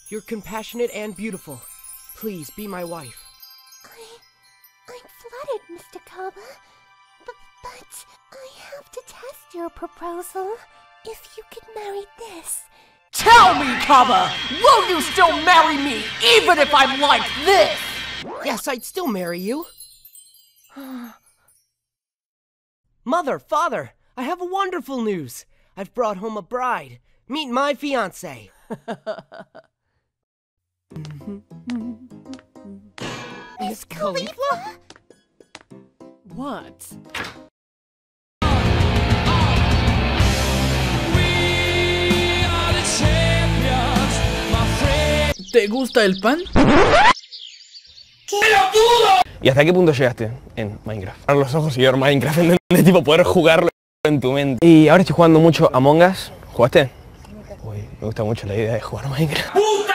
You're compassionate and beautiful. Please, be my wife. I'm flattered, Mr. Kaba. But I have to test your proposal. If you could marry this. Tell me, Kaba! Will you still marry me, even if I'm like this? Yes, I'd still marry you. Mother, father, I have wonderful news. I've brought home a bride. Meet my fiancé. Miss Khalifa? What? ¿Te gusta el pan? ¿Y hasta qué punto llegaste en Minecraft? Abrir los ojos y ver Minecraft, ¿entendés? Tipo poder jugarlo en tu mente. Y ahora estoy jugando mucho Among Us. ¿Jugaste? Uy, me gusta mucho la idea de jugar Minecraft.